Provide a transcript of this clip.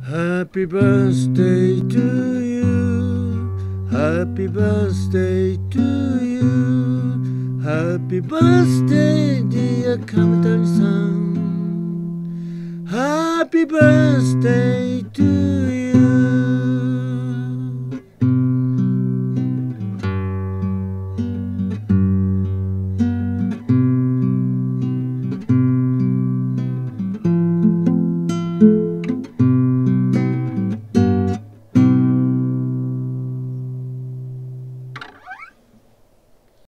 Happy birthday to you. Happy birthday to you. Happy birthday, dear 亀谷さん。Happy birthday